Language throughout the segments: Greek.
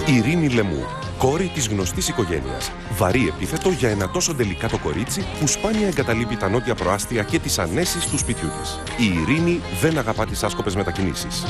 Ειρήνη Λεμού, κόρη της γνωστής οικογένειας. Βαρύ επίθετο για ένα τόσο ντελικάτο κορίτσι που σπάνια εγκαταλείπει τα νότια προάστια και τις ανέσεις του σπιτιού της. Η Ειρήνη δεν αγαπά τις άσκοπες μετακινήσεις.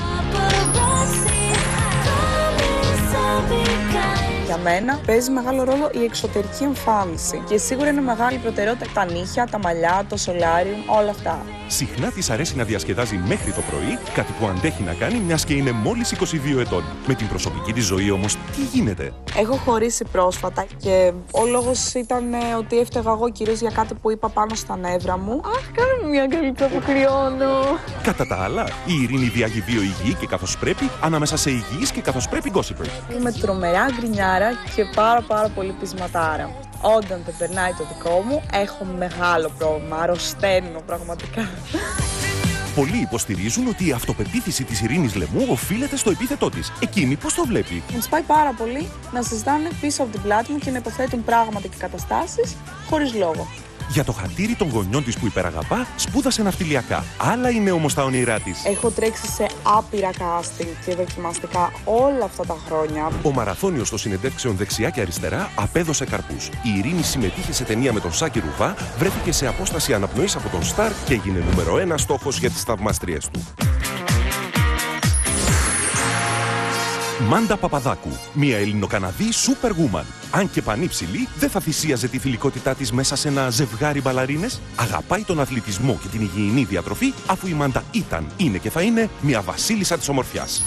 Για μένα παίζει μεγάλο ρόλο η εξωτερική εμφάνιση και σίγουρα είναι μεγάλη προτεραιότητα τα νύχια, τα μαλλιά, το σολάριουμ, όλα αυτά. Συχνά της αρέσει να διασκεδάζει μέχρι το πρωί, κάτι που αντέχει να κάνει μιας και είναι μόλις 22 ετών. Με την προσωπική της ζωή όμως τι γίνεται? Έχω χωρίσει πρόσφατα και ο λόγος ήταν ότι έφταιγα εγώ κυρίως για κάτι που είπα πάνω στα νεύρα μου. Αχ, κάνω μια αγκαλίτσα που κρυώνω. Κατά τα άλλα, η Ειρήνη διάγει δύο υγιή και καθώς πρέπει, ανάμεσα σε υγιείς και καθώς πρέπει gossiper. Είμαι τρομερά γκρινιάρα και πάρα πολύ πεισματάρα. Όταν δεν περνάει το δικό μου, έχω μεγάλο πρόβλημα, αρρωσταίνω πραγματικά. Πολλοί υποστηρίζουν ότι η αυτοπεποίθηση της Ειρήνης Λεμού οφείλεται στο επίθετό της. Εκείνη πώς το βλέπει? Μου σπάει πάρα πολύ να συζητάνε πίσω από την πλάτη μου και να υποθέτουν πράγματα και καταστάσεις χωρίς λόγο. Για το χατήρι των γονιών της που υπεραγαπά, σπούδασε ναυτιλιακά. Άλλα είναι όμως τα όνειρά της. Έχω τρέξει σε άπειρα casting και δοκιμαστικά όλα αυτά τα χρόνια. Ο μαραθώνιος των συνεντεύξεων δεξιά και αριστερά απέδωσε καρπούς. Η Ειρήνη συμμετείχε σε ταινία με τον Σάκη Ρουβά, βρέθηκε σε απόσταση αναπνοής από τον Σταρ και έγινε νούμερο 1 στόχος για τις θαυμάστριές του. Μάντα Παπαδάκου, μια Ελληνοκαναδή superwoman. Αν και πανύψηλη, δεν θα θυσίαζε τη θηλυκότητά της μέσα σε ένα ζευγάρι μπαλαρίνες. Αγαπάει τον αθλητισμό και την υγιεινή διατροφή, αφού η Μάντα ήταν, είναι και θα είναι μια βασίλισσα της ομορφιάς.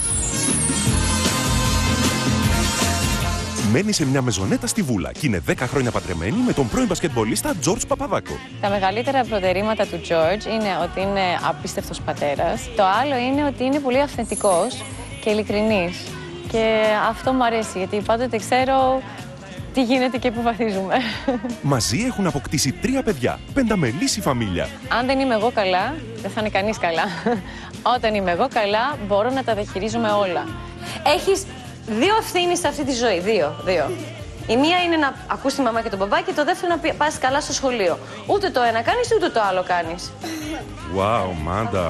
Μένει σε μια μεζονέτα στη Βούλα και είναι 10 χρόνια παντρεμένη με τον πρώην μπασκετμπολίστα Τζορτζ Παπαδάκο. Τα μεγαλύτερα προτερήματα του Τζορτζ είναι ότι είναι απίστευτος πατέρας. Το άλλο είναι ότι είναι πολύ αυθεντικός και ειλικρινής. Και αυτό μου αρέσει, γιατί πάντοτε ξέρω τι γίνεται και πού βαθίζουμε. Μαζί έχουν αποκτήσει 3 παιδιά, πενταμελής η φαμίλια. Αν δεν είμαι εγώ καλά, δεν θα είναι κανείς καλά. Όταν είμαι εγώ καλά, μπορώ να τα διαχειρίζομαι όλα. Έχεις 2 ευθύνες σε αυτή τη ζωή, δύο. Η μία είναι να ακούς τη μαμά και τον μπαμπά και το δεύτερο να πας καλά στο σχολείο. Ούτε το ένα κάνεις, ούτε το άλλο κάνεις. Wow, Μάντα.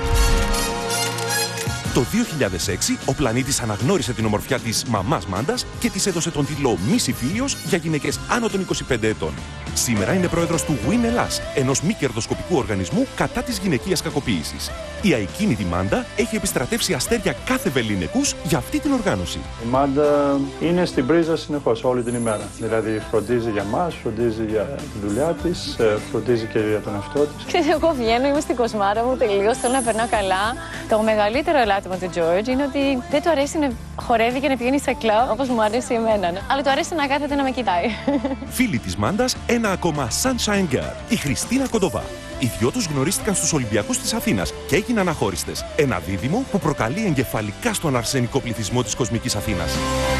Το 2006, ο πλανήτης αναγνώρισε την ομορφιά της μαμάς Μάντας και της έδωσε τον τίτλο Μίση Φίλιος για γυναίκες άνω των 25 ετών. Σήμερα είναι πρόεδρος του Win Ελλάς, ενός μη κερδοσκοπικού οργανισμού κατά της γυναικείας κακοποίησης. Η αικίνητη Μάντα έχει επιστρατεύσει αστέρια κάθε βεληνικούς για αυτή την οργάνωση. Η Μάντα είναι στην πρίζα συνεχώς όλη την ημέρα. Δηλαδή φροντίζει για μας, φροντίζει για τη δουλειά της, φροντίζει και για τον εαυτό της. Ξέρετε, εγώ βγαίνω, είμαι στην κοσμάρα μου τελείως, θέλω να περνάω καλά. Το μεγαλύτερο ελάττωμα του George είναι ότι δεν του αρέσει να χορεύει και να πηγαίνει στα κλαμπ όπως μου αρέσει εμένα. Αλλά του αρέσει να κάθεται να με κοιτάει. Φίλη της Μάντας, ένα ακόμα Sunshine Girl, η Χριστίνα Κοντοβά. Οι δυο τους γνωρίστηκαν στους Ολυμπιακούς της Αθήνας και έγιναν αχώριστες. Ένα δίδυμο που προκαλεί εγκεφαλικά στον αρσενικό πληθυσμό της κοσμικής Αθήνας.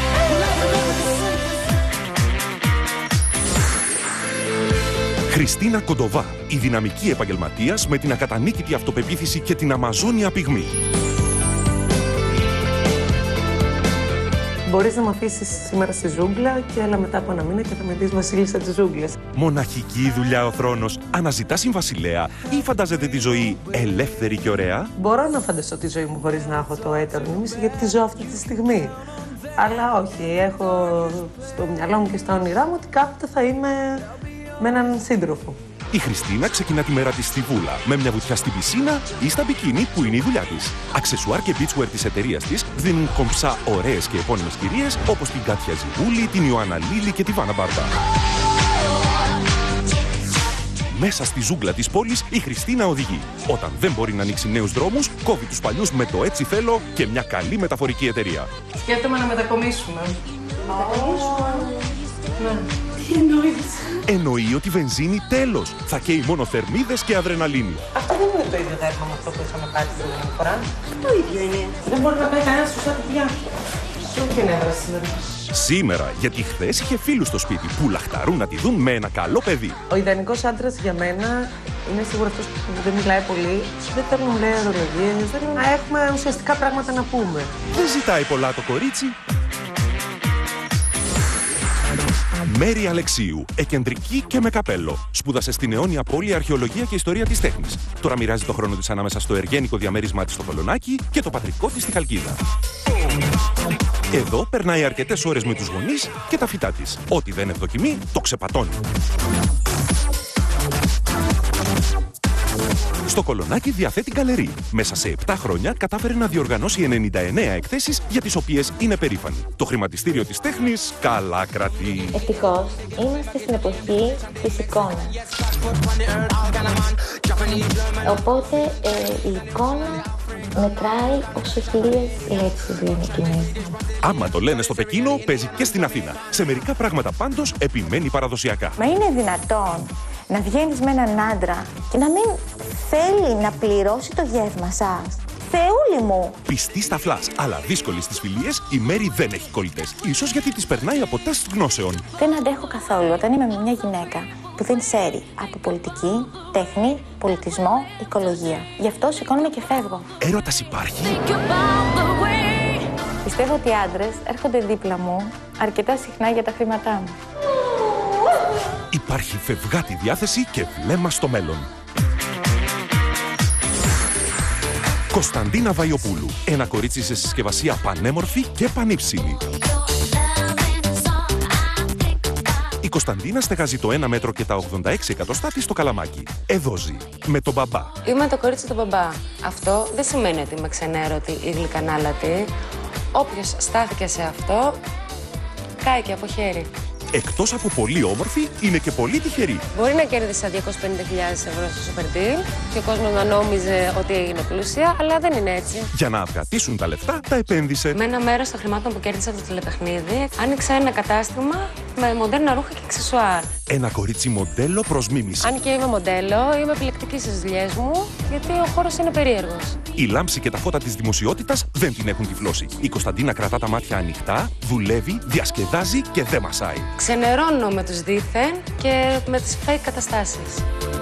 Χριστίνα Κοντοβά, η δυναμική επαγγελματίας με την ακατανίκητη αυτοπεποίθηση και την αμαζόνια πυγμή. Μπορείς να με αφήσεις σήμερα στη ζούγκλα και έλα μετά από ένα μήνα και θα με δεις βασίλισσα της ζούγκλας. Μοναχική δουλειά ο θρόνος. Αναζητά συμβασιλέα ή φαντάζεται τη ζωή ελεύθερη και ωραία? Μπορώ να φανταστώ τη ζωή μου χωρίς να έχω το έτερο νήμιση, γιατί τη ζω αυτή τη στιγμή. Αλλά όχι, έχω στο μυαλό μου και στα όνειρά μου ότι κάποτε θα είμαι με έναν σύντροφο. Η Χριστίνα ξεκινά τη μέρα της στη Βούλα, με μια βουτιά στην πισίνα ή στα μπικίνι που είναι η δουλειά της. Αξεσουάρ και beachwear της εταιρείας της δίνουν κομψά ωραίες και επώνυμες κυρίες όπως την Κάτια Ζιγούλη, την Ιωάννα Λίλη και τη Βάνα Μπάρμπα. Μέσα στη ζούγκλα της πόλης η Χριστίνα οδηγεί. Όταν δεν μπορεί να ανοίξει νέους δρόμους, κόβει τους παλιούς με το έτσι θέλω και μια καλή μεταφορική εταιρεία. Σκέφτομαι να μετακομίσουμε. Εννοεί ότι βενζίνη τέλος. Θα καίει μόνο θερμίδες και αδρεναλίνη. Αυτό δεν είναι το ίδιο δέρμα με αυτό που είχαμε πάρει την προηγούμενη φορά. Το ίδιο είναι. Δεν μπορεί να πάει κανένας στους παιδιά. Και όχι νεύρα σήμερα. Σήμερα, γιατί χθες είχε φίλους στο σπίτι που λαχταρούν να τη δουν με ένα καλό παιδί. Ο ιδανικός άντρας για μένα είναι σίγουρα αυτός που δεν μιλάει πολύ. Δεν θέλουν να λέει ορολογίες, θέλουν να έχουμε ουσιαστικά πράγματα να πούμε. Δεν ζητάει πολλά το κορίτσι. Μέρη Αλεξίου, εκεντρική και με καπέλο. Σπούδασε στην αιώνια πόλη αρχαιολογία και ιστορία της τέχνης. Τώρα μοιράζει το χρόνο της ανάμεσα στο εργένικο διαμέρισμά της στο Κολονάκι και το πατρικό της στη Χαλκίδα. Εδώ περνάει αρκετές ώρες με τους γονείς και τα φυτά της. Ό,τι δεν ευδοκιμεί, το ξεπατώνει. Στο Κολονάκι διαθέτει γκαλερί. Μέσα σε 7 χρόνια κατάφερε να διοργανώσει 99 εκθέσεις για τις οποίες είναι περήφανη. Το χρηματιστήριο της τέχνης καλά κρατεί. Ευτυχώς, είμαστε στην εποχή της εικόνας. Οπότε η εικόνα μετράει όσο 1000 λέξεις, λένε οι Κινέζοι. Άμα το λένε στο Πεκίνο, παίζει και στην Αθήνα. Σε μερικά πράγματα πάντως επιμένει παραδοσιακά. Μα είναι δυνατόν να βγαίνεις με έναν άντρα και να μην θέλει να πληρώσει το γεύμα σας? Θεούλη μου! Πιστή στα φλας, αλλά δύσκολη στις φιλίες, η Μέρη δεν έχει κολλητές. Ίσως γιατί τις περνάει από τεστ γνώσεων. Δεν αντέχω καθόλου όταν είμαι με μια γυναίκα που δεν ξέρει από πολιτική, τέχνη, πολιτισμό, οικολογία. Γι' αυτό σηκώνομαι και φεύγω. Έρωτας υπάρχει? Πιστεύω ότι οι άντρες έρχονται δίπλα μου αρκετά συχνά για τα χρήματά μου. Υπάρχει φευγάτη διάθεση και βλέμμα στο μέλλον. Κωνσταντίνα Βαϊοπούλου. Ένα κορίτσι σε συσκευασία πανέμορφη και πανύψηλη. Η Κωνσταντίνα στεγάζει το 1 μέτρο και τα 86 εκατοστά της στο Καλαμάκι. Εδώ ζει. Με τον μπαμπά. Είμαι το κορίτσι του μπαμπά. Αυτό δεν σημαίνει ότι είμαι ξενέρωτη ή γλυκανάλατη. Όποιος στάθηκε σε αυτό, κάει και από χέρι. Εκτός από πολύ όμορφη, είναι και πολύ τυχερή. Μπορεί να κέρδισα 250.000 ευρώ στο Super Deal και ο κόσμος να νόμιζε ότι είναι πλούσια, αλλά δεν είναι έτσι. Για να αυγατήσουν τα λεφτά, τα επένδυσε. Με ένα μέρος των χρημάτων που κέρδισα από το τηλεπαιχνίδι, άνοιξα ένα κατάστημα με μοντέρνα ρούχα και αξεσουάρ. Ένα κορίτσι μοντέλο προς μίμηση. Αν και είμαι μοντέλο, είμαι επιλεκτική στις δουλειές μου, γιατί ο χώρος είναι περίεργος. Η λάμψη και τα φώτα της δημοσιότητας δεν την έχουν τυφλώσει. Η Κωνσταντίνα κρατά τα μάτια ανοιχτά, δουλεύει, διασκεδάζει και δεν μασάει. Ξενερώνω με τους δίθεν και με τις fake καταστάσεις.